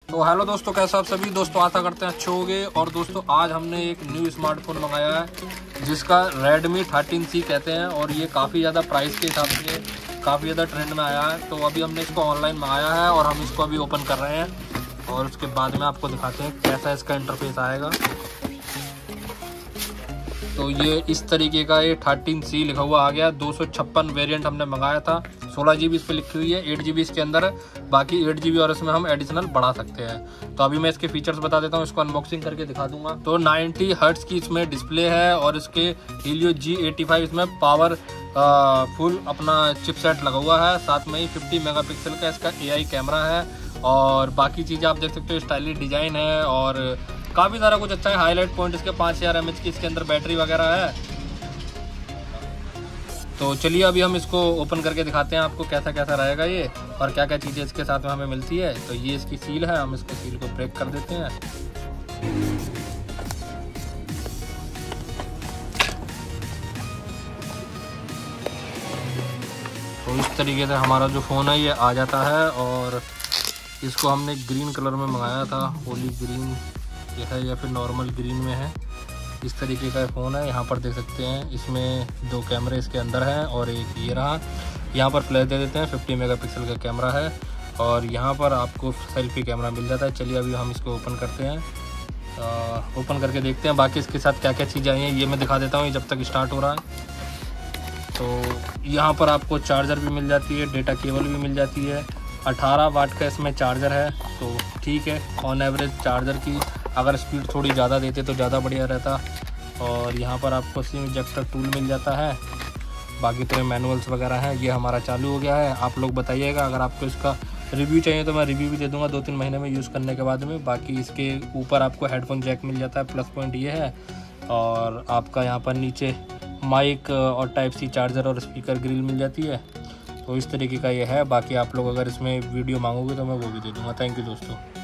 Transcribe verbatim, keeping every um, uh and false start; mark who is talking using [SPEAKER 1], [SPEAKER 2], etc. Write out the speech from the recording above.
[SPEAKER 1] तो हेलो दोस्तों, कैसे आप सभी दोस्तों, आशा करते हैं अच्छे होंगे। और दोस्तों आज हमने एक न्यू स्मार्टफोन मंगाया है जिसका रेडमी थर्टीन सी कहते हैं, और ये काफ़ी ज़्यादा प्राइस के हिसाब से काफ़ी ज़्यादा ट्रेंड में आया है। तो अभी हमने इसको ऑनलाइन मंगाया है और हम इसको अभी ओपन कर रहे हैं और उसके बाद में आपको दिखाते हैं कैसा इसका इंटरफेस आएगा। तो ये इस तरीके का ये थर्टीन सी लिखा हुआ आ गया। दो सौ छप्पन वेरियंट हमने मंगाया था। सोलह जी बी इस पर लिखी हुई है, एट जी बी इसके अंदर है, बाकी एट जी बी और इसमें हम एडिशनल बढ़ा सकते हैं। तो अभी मैं इसके फीचर्स बता देता हूँ, इसको अनबॉक्सिंग करके दिखा दूंगा। तो नाइंटी हर्ट्ज की इसमें डिस्प्ले है और इसके हीलियो जी एटी फाइव इसमें पावर आ, फुल अपना चिपसेट लगा हुआ है। साथ में ही फिफ्टी मेगापिक्सल का इसका ए आई कैमरा है और बाकी चीज़ें आप देख सकते हो, स्टाइलिश डिज़ाइन है और काफ़ी सारा कुछ अच्छा है। हाईलाइट पॉइंट इसके पाँच हज़ार एम एच की इसके अंदर बैटरी वगैरह है। तो चलिए अभी हम इसको ओपन करके दिखाते हैं आपको कैसा कैसा रहेगा ये और क्या क्या चीज़ें इसके साथ में हमें मिलती है। तो ये इसकी सील है, हम इसको सील को ब्रेक कर देते हैं। तो इस तरीके से हमारा जो फ़ोन है ये आ जाता है और इसको हमने ग्रीन कलर में मंगाया था, होली ग्रीन ये है या फिर नॉर्मल ग्रीन में है। इस तरीके का फ़ोन है। यहाँ पर देख सकते हैं इसमें दो कैमरे इसके अंदर हैं और एक ये रहा। यहाँ पर फ्लैश दे देते हैं, फिफ्टी मेगापिक्सल का कैमरा है और यहाँ पर आपको सेल्फी कैमरा मिल जाता है। चलिए अभी हम इसको ओपन करते हैं, आ, ओपन करके देखते हैं बाकी इसके साथ क्या क्या चीज़ें आई हैं ये मैं दिखा देता हूँ जब तक स्टार्ट हो रहा है। तो यहाँ पर आपको चार्जर भी मिल जाती है, डेटा केबल भी मिल जाती है। अठारह वाट का इसमें चार्जर है, तो ठीक है। ऑन एवरेज चार्जर की अगर स्पीड थोड़ी ज़्यादा देते तो ज़्यादा बढ़िया रहता। और यहाँ पर आपको सिम इजेक्टर टूल मिल जाता है। बाकी तो मैनुअल्स वगैरह हैं। ये हमारा चालू हो गया है। आप लोग बताइएगा, अगर आपको इसका रिव्यू चाहिए तो मैं रिव्यू भी दे दूँगा दो तीन महीने में यूज़ करने के बाद में। बाकी इसके ऊपर आपको हेडफोन जैक मिल जाता है, प्लस पॉइंट ये है। और आपका यहाँ पर नीचे माइक और टाइप सी चार्जर और स्पीकर ग्रिल मिल जाती है। तो इस तरीके का ये है। बाकी आप लोग अगर इसमें वीडियो मांगोगे तो मैं वो भी दे दूँगा। थैंक यू दोस्तों।